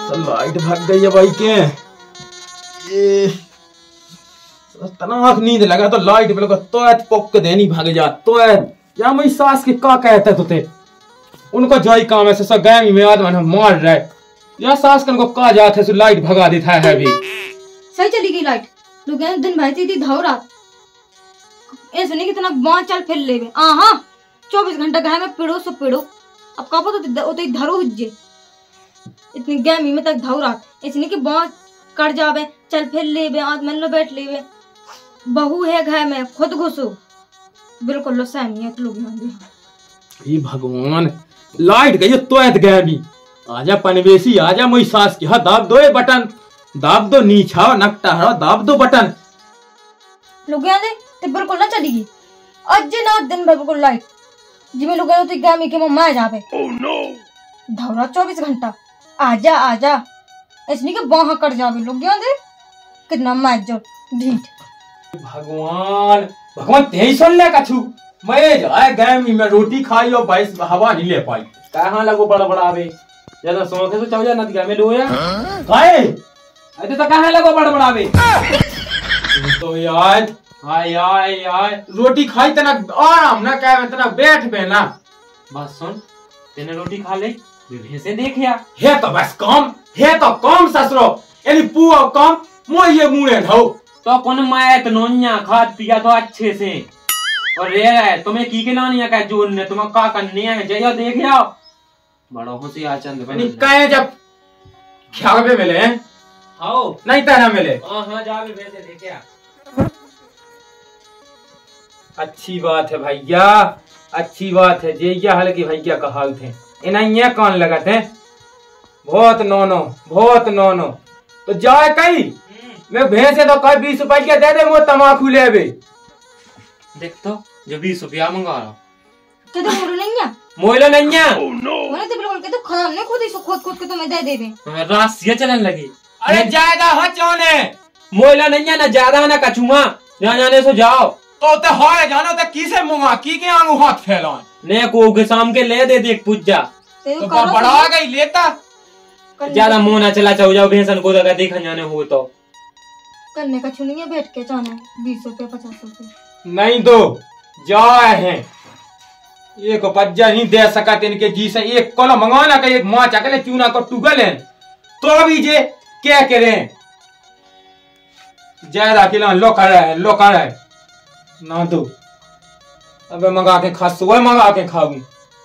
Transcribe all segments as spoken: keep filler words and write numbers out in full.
Light भाग गई है भाई के ये तनाक नींद लगा तो लाइट बिल्कुल तो पोक देनी भाग जा तो या मेरी सास के का कहता तुते उनको जोई काम है सब गैमी में आदमी मार रहा है या सास कन को का जात है लाइट भगा देता है अभी सही चली गई लाइट लोग दिन भाई थी धाव रात ऐसे नहीं कि तना बाँ चल फिर ले आ हाँ चौबीस घंटा गए में पिड़ो सो पिड़ो अब का पता तो धरो हुज्जे इतनी गैमी में तक धाव रात ऐसे नहीं कि बाँ कर जावे चल फिर ले आज मन लो बैठ ले बहू है घर में खुद घुसो बिल्कुल लो सहमियत लोग ये भगवान लाइट गई तो ऐत गैमी आजा पनवेशी आजा मोई सास की हाँ दाब दो ये बटन दाब दो नीछा नकटा हरो दाब दो बटन लोग दे ते बिल्कुल ना चलेगी आज ना दिन भर बिल्कुल लाइट जिमे लोग तो गैमी के मम्मा जावे ओह नो धौरा चौबीस घंटा आजा आजा ऐसे के बाहा कर जावे लोग दे कितना मैच जो ढीठ भगवान भगवान तेई सुन ले कछु मैं जाए गैमी में रोटी खाई और बाईस हवा नहीं ले पाई कहां लगो बड़ा बड़ा आवे ज्यादा सो के तो चौजा नदी का में लोया काए अरे तो कहां लगो बड़ा बड़ा आवे तो यार हाय हाय हाय रोटी खाई तना आराम ना क्या तना बैठ बे ना बस सुन तेने रोटी खा ले भैंसे देखिया है तो बस कम है तो कम ससुरो यानी पुआ कम मोय ये मुंह ढो तो कौन माया तो नोन्या खाद पिया तो अच्छे से और रे है तुम्हें की के लानिया का जोन ने तुम का करने है जइयो देख आओ बड़ो होसी आचंद बने कहे जब क्या पे मिले आओ नहीं ताना मिले हां हां जावे वैसे देख आ अच्छी बात है भैया अच्छी बात है जइया हल्की भैया कहा थे इन्हें कान लगत है बहुत नोनो बहुत नोनो तो जाए कई मैं भैंसे तो कई बीस रुपया दे दे वो तमाकू ले बे देख तो जो बीस रुपया मंगा रहा के तो मोरो नहीं है मोइलो नहीं है ओह नो मैंने तो बिल्कुल के तो खाना ने खुद ही सो खुद खुद के तो मैं दे देबे मैं रासिया चलन लगी अरे ज्यादा हो चोने मोइलो नहीं है ना ज्यादा ना कछुआ जाने जाने सो जाओ तो ते होए जानो ते किसे मुंगा की के आंगू हाथ फैलान ने को के शाम के ले दे देख पूजा तो बड़ा गई लेता ज्यादा मुंह ना चला चाहो जाओ भैंसन को अगर देखा जाने हो तो करने का छुनिया बैठ के जाना बीस रुपए पचास रुपए नहीं दो जाए हैं एक पज्जा नहीं दे सका इनके जी से एक कोलो मंगवाना का एक मां चकले चूना को टुगल है तो भी जे क्या करे ज्यादा किलो लो कर रहा है लो कर रहा है ना दो अबे मंगा के खा सुबह मंगा के खाऊंगी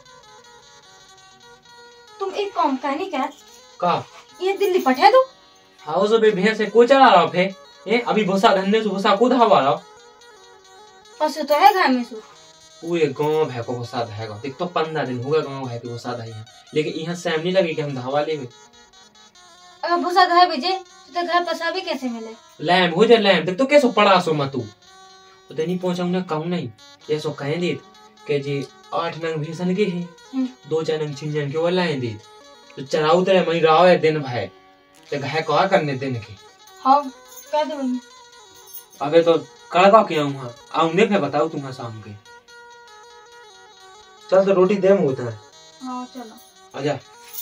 तुम एक काम कहनी क्या का ये दिल्ली पठा दो हाउ जो बे भैंस से को चला रहा फे ए अभी भूसा धंधे से भूसा को धावा रहा पशु तो है घर में सु वो ये गांव है को भूसा धाएगा देख तो पंद्रह दिन हो गए गांव है के भूसा धाई है लेकिन यहां सेम नहीं लगे कि हम धावा लेवे अगर भूसा धाए बेजे तो घर पसा भी कैसे मिले लैम हो जाए लैम देख तो कैसो पड़ा सो मतू तो नहीं पहुंचाऊं ना कहूं नहीं ये सो कहे दे के जी आठ नंग भैंसन के हैं दो चार नंग छिंजन के वाला है दे तो चराऊ तेरे मई राव है दिन भाई ते घाय का करने दिन के हां कह दो अबे तो कड़का क्या हूं आऊंगे फिर बताओ तुम शाम के चल तो रोटी दे मुंह है हां चलो आजा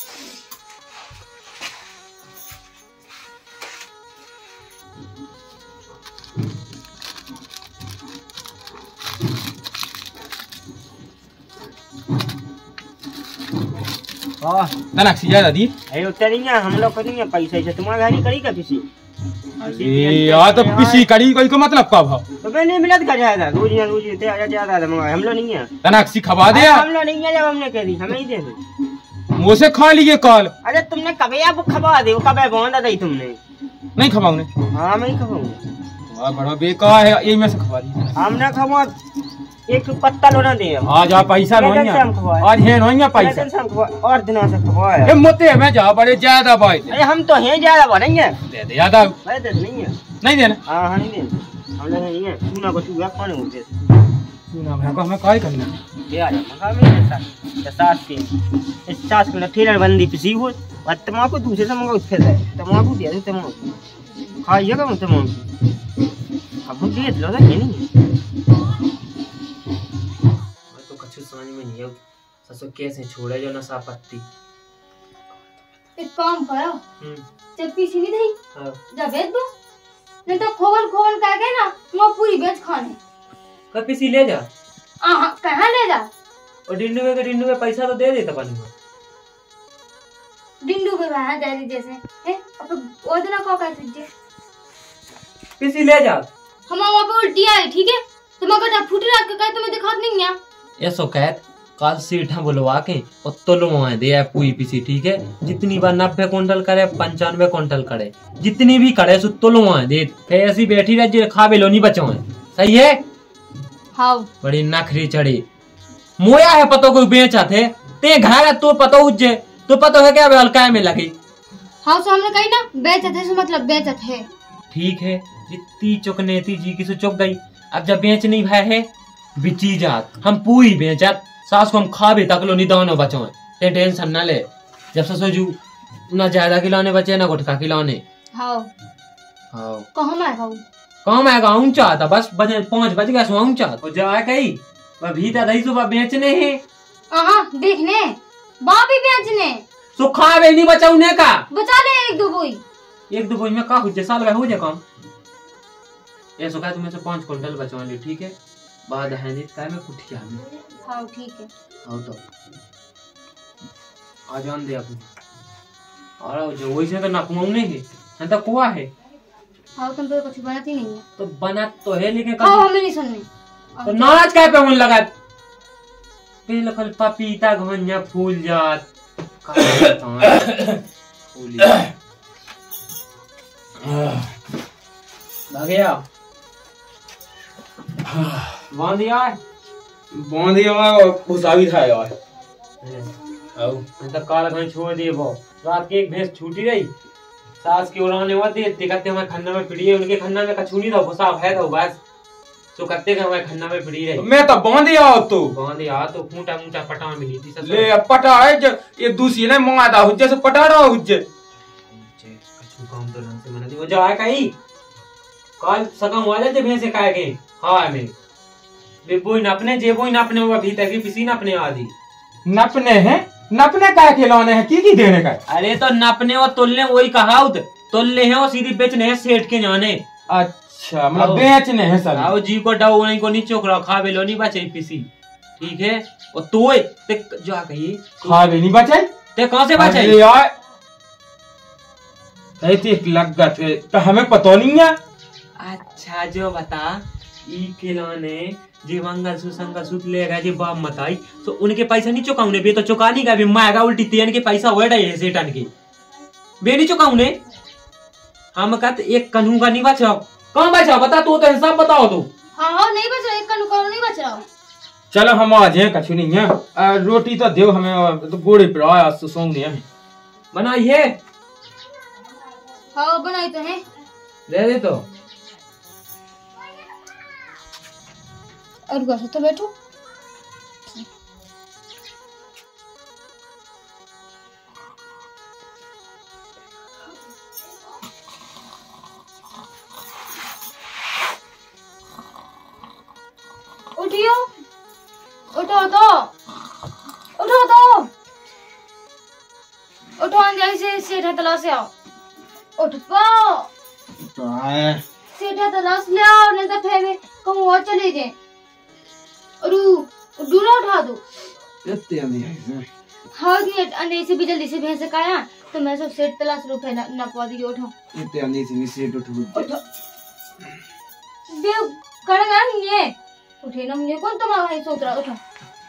हां तनक सी ज्यादा दी ए उतना नहीं है हम लोग करेंगे पैसा से तुम्हारी गाड़ी करी का किसी अरे यार तो किसी कड़ी कोई को मतलब का भाव तो मैं नहीं मिलत कर जाएगा रोज या रोज ते आजा ज्यादा हम लोग नहीं है तनक सी खवा दे हम लोग नहीं है जब हमने कह दी हमें ही दे दे मुंह से खा लिए कॉल अरे तुमने कबे आप खवा दे कबे बांधा दई तुमने नहीं खवाऊंने हां मैं ही खवाऊंगा वाह बड़ा बेकार है ये में से खवा दी हमने खवा एक पत्ता लोना दे आज आ पैसा नोइया आज है नोइया पैसा और दिनों से खवाया ए मोते में जा बड़े ज्यादा भाई अरे हम तो हैं ज्यादा बनेंगे दे दे ज्यादा भाई दे नहीं है नहीं देना हां हां नहीं दे हम लोग नहीं है चूना को चूहा खाने होते चूना भाई को हमें काय करना ये आ जा मंगा में साथ साथ के इस सास को ठेलर बंदी पिसी हो और तमाकू दूसरे से मंगा फिर तमाकू दे दे तमाकू खाइएगा मत तमाकू अब दे दो ना ये नहीं समझ में नहीं है ससुर कैसे छोड़े जो नशा पत्ती एक काम करो, जब पीसी नहीं थी हाँ। जा बेच दो, नहीं तो खोवन खोवन कह के ना वो पूरी बेच खाने। कब पीसी ले जा। आहा कहाँ ले जा। और डिंडू के डिंडू के पैसा तो दे देता बनी। डिंडू के वहाँ जारी जैसे है अब वो दिन को कह तुझे पीसी ले जा। हम वहाँ पे उल्टी आई ठीक है, तुम अगर जब फूटी रात के कहे तुम्हें दिखा नहीं है। ये सो कहत कल सीठा बुलवा के और तोलवा दे पूरी पीसी ठीक है। जितनी बार नब्बे क्विंटल करे पंचानवे क्विंटल करे जितनी भी करे सो तोलवा दे। ऐसी बैठी रह जो खा बेलो नहीं बचो है सही है। हाँ बड़ी नखरी चढ़ी मोया है पतो कोई बेचा थे ते घर तो पतो उज्जे तो पतो है क्या हल्का में लगी। हाँ सो हमने कही ना बेचत है सो मतलब बेचत है ठीक है। जितनी चुकनेती जी की सो चुक गई। अब जब बेच नहीं भाई है बिची जात हम पूरी बेचत सास को हम खा भी तक लो नहीं दोनों बचो ते टेंशन न ले। जब से सोचू ना ज्यादा खिलौने बचे ना गुटखा खिलौने। हाँ हाँ कहाँ मैं हाँ कहाँ मैं गाँव चाहता बस बजे पाँच बज गया सो चाहता जाए कही वह भीतर दही सुबह बेचने है। हाँ देखने बाप ही बेचने सो खा भी नहीं बचाऊने का बचा ले एक दो बोई एक दो बोई में का हुज्जे साल में हो जाए काम। ये सो कहा तुम्हें से पाँच क्विंटल बचवा ली ठीक है। बाद है नहीं काय में कुटिया में। हाँ ठीक है। हाँ तो आ जान दे अपने और जो वही से तो नपवाऊ नहीं है हम तो कुआ है। हाँ तुम तो कुछ बनाती नहीं है। तो बना तो है लेकिन हाँ हमें नहीं सुनने तो नाराज काय पे होने लगा। बिल्कुल पपीता घोंया फूल जात गया बांधिया बांधिया और भुसावी था यार। आओ मैं तो काल घर छोड़ दिए वो रात की एक भैंस छूटी रही सास की उड़ाने हुआ दे कहते हमारे खन्ना में पिड़ी है उनके खन्ना में कछूनी था भुसा है था बस तो कहते कि हमारे खन्ना में पिड़ी रही। मैं तो बांधिया हो तो बांधिया तो खूंटा मूटा पटा मिली थी सब ले पटा है जो ये दूसरी ने मंगाता हुज्जे से पटा रहा हुज्जे कछु काम तो ढंग से मना दी वो जा कहीं कल सकम वाले जे भैंसे काहे के हां में बेबोई नपने जेबोई नपने वो अभी तक पिसी नपने आदि नपने हैं नपने का खिलौने हैं की की देने का। अरे तो नपने और तोलने वही कहा तोलने हैं और सीधी बेचने हैं सेठ के जाने। अच्छा मतलब बेचने हैं सब। आओ जी को डाउ नहीं को नहीं चोकरा खा बेलो नहीं बचे पीसी ठीक है। और तोय ते जा कहिए खा भी नहीं बचे ते कहां से बचे यार ऐसे लगत तो हमें पता नहीं है। अच्छा जो बता ई खिलौने जी मंगल सुसंगल सूत लेगा जी बाप मताई तो उनके पैसा नहीं चुकाऊने बे तो चुका नहीं का भी माएगा उल्टी तेन के पैसा हो रही है टन के बे नहीं चुकाऊने हम कहते एक कन्हू का नहीं बचाओ कहाँ बचाओ बता तो, तो हिसाब बताओ तू। हाँ हाँ नहीं बच रहा एक कन्हू का नहीं बच रहा। चलो हम आज हैं कछु नहीं है आ, रोटी तो देव हमें तो गोड़े पर आया तो सोंग नहीं है बनाइए। हाँ बनाई तो है दे दे तो और घर तो बैठो। उठियो उठो तो उठो तो उठो अंजाई से सेठा तला से आओ उठ पाओ सेठा तलाश ले आओ नहीं तो फिर कहूँ और चले जाए और डूला उठा दो। हाँ जी अंधे से भी जल्दी से भैंस काया तो मैं सब सेठ तलाश रो फैला नपवा दिए उठो इतने अंधे से सेठ उठ उठो देव करेगा नहीं ये उठे ना मुझे कौन तुम्हारा भाई सोच रहा उठो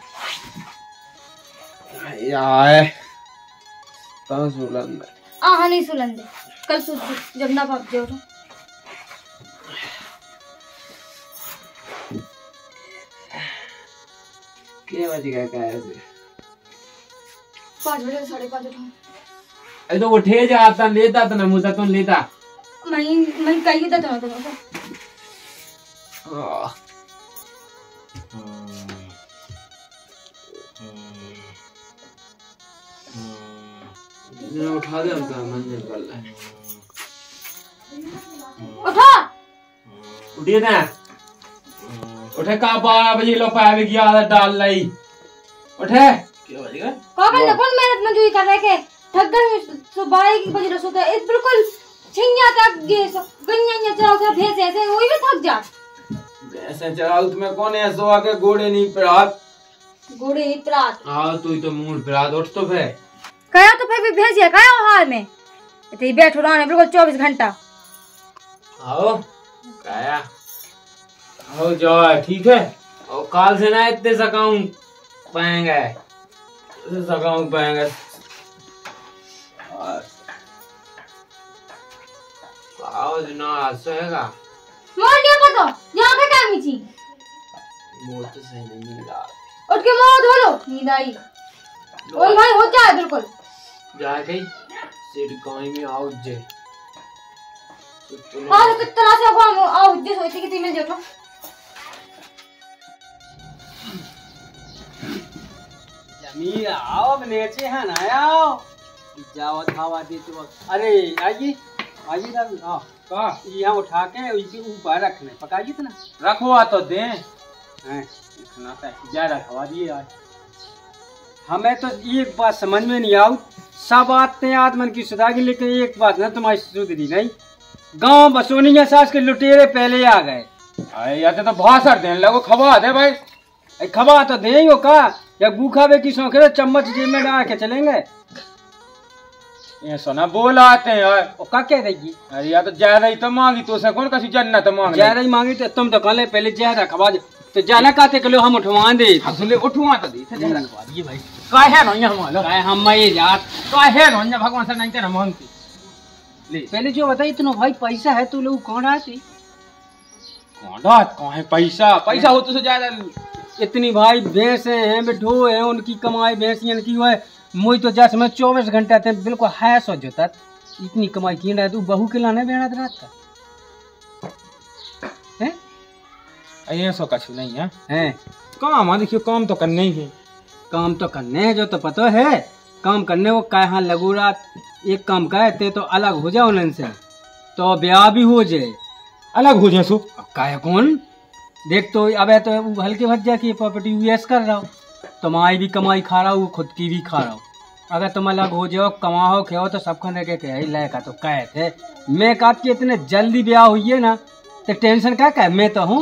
यार कहाँ सुलन आ हाँ नहीं सुलन दे कल सोच जब ना भाग दे उठो क्या बजेगा क्या ऐसे पाँच बजे साढ़े पाँच उठो अरे तो उठे जाता लेता तो ना मुझे तो लेता मैं मैं कहीं था तुम्हारा तुम उठा दे हमका मन निकल रहा है उठो उठिए ना उठे का बारह बजे लो पाए ग्यारह डाल लाई उठे क्या बजेगा कौन कौन मेहनत मजदूरी कर रहे के थक गई सो बारह की बजे सोता है बिल्कुल छिया तक ये सो गन्या चलाओ था भैंस ऐसे वही भी थक जा। ऐसे चलाओ तुम्हें कौन है सो आके घोड़े नहीं प्रात घोड़े नहीं प्रात हाँ तू तो मूड प्रात उठ तो फे कया तो फिर भी भैंस है कया हाल में इतनी बैठो रहने बिल्कुल चौबीस घंटा। आओ काया आओ जाओ ठीक है और काल से ना इतने सकाऊं पाएंगे सकाऊं पाएंगे आओ ना सोएगा मोर क्या पता यहाँ पे क्या मिची मोर तो सही नहीं मिला उठ के मुंह धो लो नींद आई ओए भाई हो जाए बिल्कुल जा गई सिर कोई में आओ जे हां तो तरह से हम आओ जे सोचते कि तीन जो जमीर आओ नीचे है ना आओ जाओ खावा दे तो अरे आइए आइए ना आओ का यहाँ उठा के इसे ऊपर रखने पकाइए तो ना रखवा तो दे हैं खाना तो ज्यादा खवा दिए आज हमें तो एक बात समझ में नहीं आऊ सब आते आत्मन की सुधागी लेकिन एक बात ना तुम्हारी सुधरी नहीं गांव बसोनिया सास के लुटेरे पहले आ गए अरे यार तो भाषण देने लगो खवा दे भाई ए, खबा तो दे हो का या गूखा वे की शौक है चम्मच जेब में डाल के चलेंगे ये सोना बोल आते हैं यार ओ का कह देगी अरे यार तो ज्यादा ही तो मांगी तो से कौन कसी जन्नत मांग ज्यादा ही मांगी तो तुम तो कहले पहले ज्यादा खबा दे तो जाना काते किलो हम उठवा दे हसले उठवा तो दे ज्यादा खवा दिए भाई काहे न यहाँ मालो काहे हम ये जात काहे न यहाँ भगवान से नहीं तेरा मांगती ले पहले जो बताई इतना भाई पैसा है तू लोग कौन आती कौन कौन है पैसा पैसा हो तो से ज्यादा इतनी भाई भैंस हैं बिठो है उनकी कमाई भैंसियन की है मुझ तो जैसे मैं चौबीस घंटे थे बिल्कुल है सो जोता इतनी कमाई की रहा तू बहू के लाने बेड़ा रात का हैं ये सो कछु नहीं है हैं काम है देखियो काम तो करने ही है काम तो करने है जो तो पता है काम करने को कहाँ लगू रात एक काम कहते तो अलग हो जाओ उनसे तो ब्याह भी हो जाए अलग हो जाए सो काहे कौन देख तो अब है तो हल्के भज्जा की प्रॉपर्टी यूएस कर रहा हूँ तुम्हारी भी कमाई खा रहा हूँ खुद की भी खा रहा हूँ अगर तुम अलग हो जाओ कमाओ खाओ तो सब खाने के कहे लड़का तो कहे थे मैं कहा कि इतने जल्दी ब्याह हुई है ना तो टेंशन क्या कहे मैं तो हूँ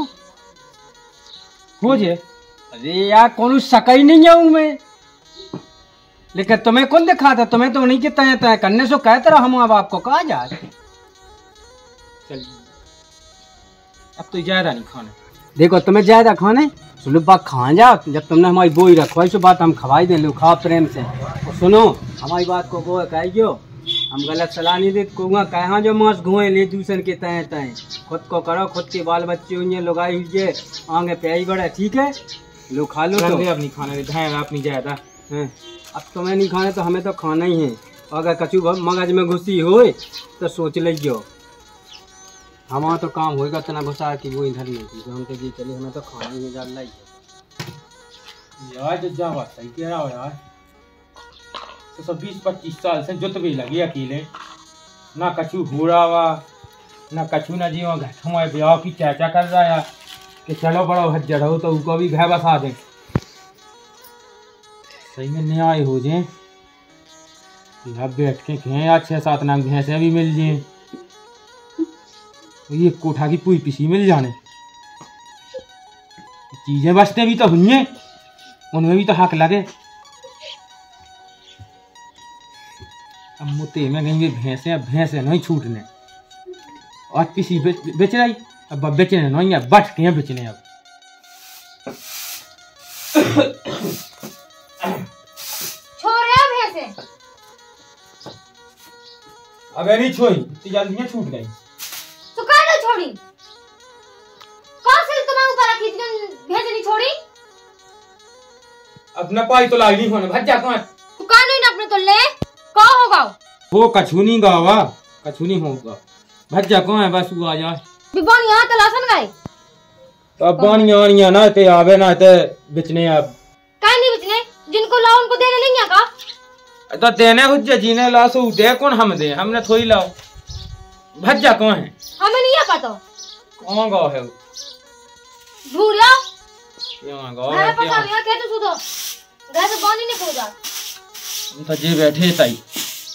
हो जाए अरे यार कौन सका ही नहीं हूँ मैं लेकिन तुम्हें कौन दिखा था तुम्हें तो नहीं कि तय तय करने से कहते रहो हम अब आपको कहा जाए चल अब तो ज्यादा नहीं खाने देखो तुम्हें ज्यादा खाने सुनो बात खा जाओ जब तुमने हमारी बोई रखवाई सो बात हम खवाई दे लो खाओ प्रेम से और सुनो हमारी बात को वो कहियो हम गलत सलाह नहीं दे कहूँगा कहाँ जो मांस घुए ले दूसरे के तय तय खुद को करो खुद के बाल बच्चे हुई लगाई हुई है आगे प्याई बड़ा ठीक है लो खा लो तो अब नहीं खाने धान अपनी ज्यादा हैं अब तुम्हें नहीं खाने तो हमें तो खाना ही है अगर कचू मगज में घुसी हो तो सोच लीजिए हमारा तो काम होएगा इतना घुसा कि वो इधर नहीं थी तो हम तो जी चले हमें तो खाना ही डाल लाई यार जो जा बात सही कह रहा हो यार तो सब बीस पच्चीस साल से जुत भी लगी अकेले ना कछु हो रहा हुआ ना कछु ना जी घर हमारे ब्याह की चर्चा कर रहा है कि चलो बड़ा हज्जर हो तो उसको भी घर बसा दे सही में न्याय हो जाए अब बैठ के कहें आज छः सात नाम भैंसे भी मिल जाए ये कोठा की पूरी पिसी मिल जाने चीजें बचते भी तो हुई उनमें भी तो हक लगे अब मुते में कहीं भी भैंसे भैंसे नहीं छूटने और पिसी बेच, बेच रही अब बेचने नहीं है बट के बेचने अब छोड़े भैंसे अबे नहीं छोड़ी इतनी जल्दी छूट गई तो काहे नहीं छोड़ी कौन से तुम्हारे ऊपर रखी थी भैंसे नहीं छोड़ी अपना पाई तो लाग नहीं होने भज्जा कौन तू काहे नहीं अपने तो ले का होगा वो कछुनी गावा कछुनी होगा भज्जा कौन है बस वो आ जाए बिबान यहाँ तलाशन गए तो अब बानिया वानिया ना ते आवे ना ते बेचने अब काहे नहीं बेचने जिनको लाओ उनको देने नहीं का तो देने हुज्जे जीने ला सो दे कौन हम दे हमने थोड़ी लाओ भज्जा कौन है हमें नहीं पता कौन गाँव है ढूंढ लो यहाँ गाँव मैं है पता नहीं क्या तो सुधो घर से बानी नहीं खोजा हम तो जी बैठे ताई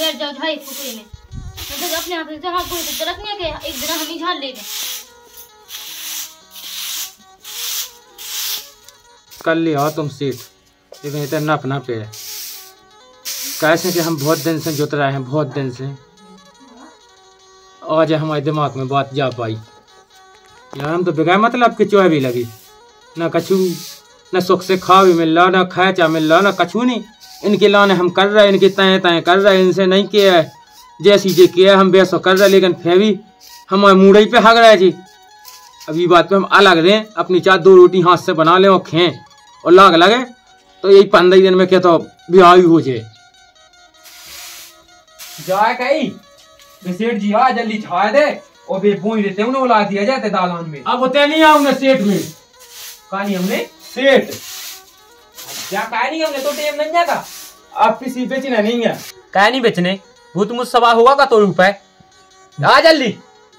बैठ जाओ भाई फुकरी में। मतलब अपने आप से हाँ कोई तो गलत नहीं है कि एक दिन हम ही झाड़ ले गए। कर लिया तुम सीट लेकिन इतना अपना पे है कैसे कि हम बहुत दिन से जुट रहे हैं, बहुत दिन से। आज हमारे दिमाग में बात जा पाई यार। हम तो बगैर मतलब की चोह भी लगी ना कछू, न सुख से खा भी मिल रहा, ना खाया चा मिल रहा, ना कछू नहीं। इनके लाने हम कर रहे, इनके तय तय कर रहे, इनसे नहीं किया है जैसी जे किया हम बेसो कर रहे, लेकिन फिर भी हमारे मुड़ई पे हग रहे जी। अभी बात पे हम अलग दें, अपनी चार दो रोटी हाथ से बना लें और खें और लाग लगे तो यही पंद्रह दिन में क्या तो ब्याह हो जाए। जाए कहीं सेठ जी आ जल्दी छाए दे और बे बोई देते उन्हें उला दिया जाते दालान में। अब होते नहीं आऊंगे सेठ में कहानी हमने सेठ क्या कहानी हमने तो टेम नहीं जाता। आप किसी बेचना नहीं है कहा नहीं बेचने भूत मुझ सवा हुआ का तो रुपए आ जल्दी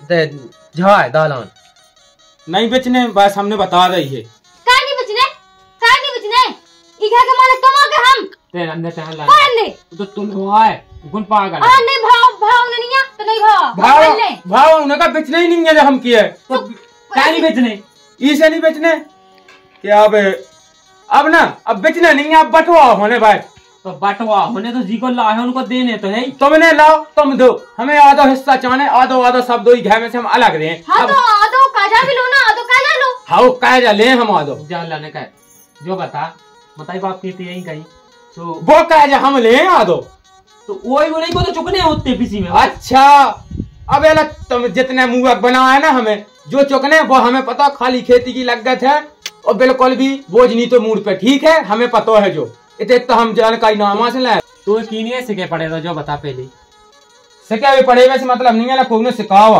झाए दालान नहीं बेचने, बस हमने बता रही है। का नहीं बचने का नहीं बचने ई घर के मालिक कमा के हम तेरे अंदर चहल ला कौन ने तो तुम हुआ है गुण पागल आ नहीं भाव भाव नहीं है तो नहीं भाव भाव ले भाव उनका बेचना ही नहीं है जो हम किए। तो क्या नहीं बेचने इसे नहीं बेचने क्या अब अब ना अब बेचना नहीं है, अब बटवा होने भाई। तो बटवा होने तो जी को ला है उनको देने तो है। तुमने लाओ तुम दो, हमें आधो हिस्सा चाहने, आधो आधो सब दो ही घर में से हम अलग रहे। हाँ तो आधो काजा भी लो ना, आधो काजा लो। हाँ कह जा ले हम आधो जान लाने का जो बता बताई बाप की थी यही कहीं तो वो कह जा हम ले आधो। तो वही वो नहीं को तो चुकने होते पीसी में। अच्छा अब ये तुम जितने मुंह बना है ना हमें जो चुकने वो हमें पता, खाली खेती की लागत है और बिल्कुल भी बोझ नहीं तो मूड पे ठीक है, हमें पता है जो इतने तो हम जानकारी नामा से लाए। तो कीनिए सिके पड़े तो जो बता पहले सिक्का भी पड़े वैसे मतलब नहीं है ना कोई ने सिखावा।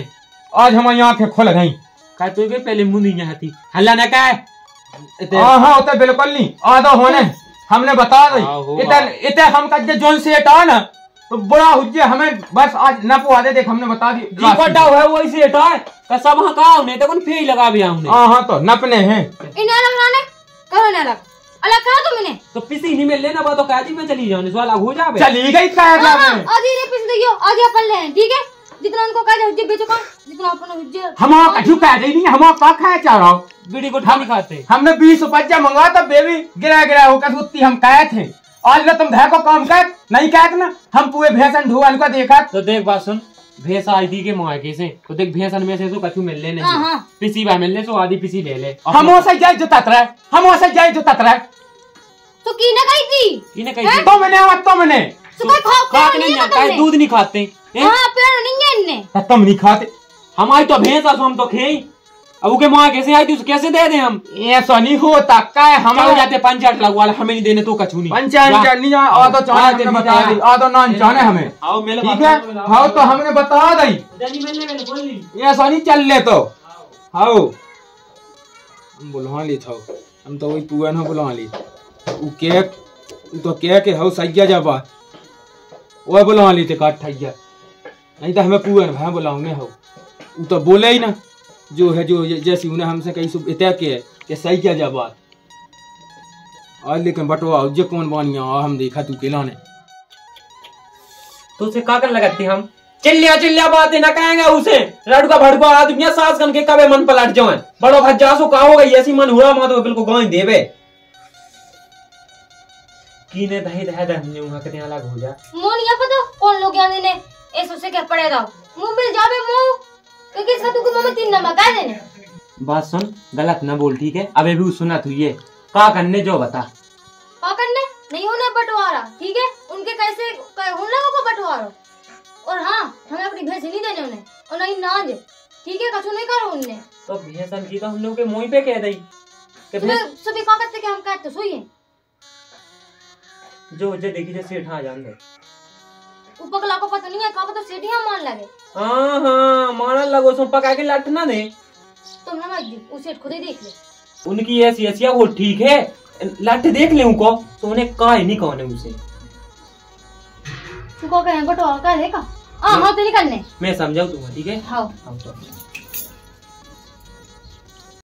आज हमारी आंखें खुल गई का तू के पहले मुंह नहीं आती हल्ला ना का हाँ हाँ होता बिल्कुल नहीं आधा होने हमने बता दी इतने इतने हम कद जोन से हटा ना तो बुरा हुज्जे हमें बस आज न पुआ दे देख हमने बता दी जी बड़ा है वही से हटा है का सब हां का हमने तो कौन फेई लगा भी हमने। हां हां तो नपने हैं इन्हें लगाने करो ना अलग अलग कहा तुमने तो पिसी नहीं मिल लेना बात तो कहती मैं चली जाने सवाल हो जावे चली गई काय जा में आज ये पिस दियो आज अपन ले ठीक है जितना उनको कहा हुज्जे बेचो का जितना अपन हुज्जे हम कछु कह दे नहीं हम का खाए चाह रहा हूं बीड़ी को नहीं खाते हमने बीस रुपया मंगा तो बेबी गिरा गिरा होकर उतनी हम कहे थे आज ना तुम धै को काम कर नहीं कह ना हम पूरे भैंसन ढुआन को देखा तो देख बात सुन भैंस आई थी के मुआके से तो देख भैंसन में से तो कछु मिल ले नहीं हाँ। पिसी भाई मिलने तो आधी पिसी ले ले हम ओसे जाए जो तत रहे हम ओसे जाए जो तत रहे तो की ने कही थी किने कही तुमने और तुमने तो कोई खा खा के नहीं आता है दूध नहीं खाते हां पेड़ नहीं है इनने तुम नहीं खाते हमारी तो भैंस हम तो खेई अब उके मां कैसे आई थी कैसे दे दे हम ऐसा नहीं होता का हम हो जाते पंचायत लगवा हमें नहीं देने तो कछु नहीं पंचायत नहीं आधो चाने हमने बता दी आधो ना चाने हमें आओ मेरे ठीक है हाँ तो हमने बता दी ऐसा नहीं चल ले तो हाँ हम बुलवा ली था हम तो वही पुआ ना बुलवा ली वो के तो क्या के हाउ सैया जा बात वो बुलवा ली थे काट ठैया नहीं तो हमें पुआ भाई बुलाऊंगे हो वो तो बोले ही ना जो है जो जैसी उन्हें हमसे कहीं सुब इतना के है कि सही क्या जा बात आज लेकिन बटवा जे कौन बानिया हम देखा तू के लाने तो उसे का कर लगाते हम चिल्लिया चिल्लिया बातें ना कहेंगे उसे लड़का भड़का आदमी सास कन के कबे मन पलट जाए बड़ो भज्जा सो का हो गई ऐसी मन हुआ मा तो बिल्कुल गांव देवे कीने दही दहे दे हमने वहां के अलग हो जा मोन या पता कौन लोग यानी ने ऐसे से क्या पड़े रहो मुंह मिल जावे मुंह क्योंकि इसका तू को मम्मी तीन नंबर का देने बात सुन गलत ना बोल ठीक है अबे भी सुना तू ये का करने जो बता का करने नहीं होना बंटवारा ठीक है उनके कैसे उन लोगों को बंटवारो और हाँ हमें अपनी भैंस नहीं देने उन्हें और नहीं नाज ठीक है कछु नहीं करो उनने तो भैंसन की तो हम लोग के मुंह पे कह दई कि सुबह सुबह का करते कि हम कहते सोइए जो जे देखी जे सेठ आ जान दे उपकला को पता नहीं है का पता सीढ़ियां मान लगे हां हां मानन लगो सो पका के लट ना दे तुम ना मत उस सेठ खुद ही देख ले उनकी ऐसी ऐसी वो ठीक है लट देख ले उनको सोने का ही नहीं कौन है उसे तू को कहे बटवा का देखा हां हां तो निकलने मैं समझाऊं तुम्हें ठीक है हां हां तो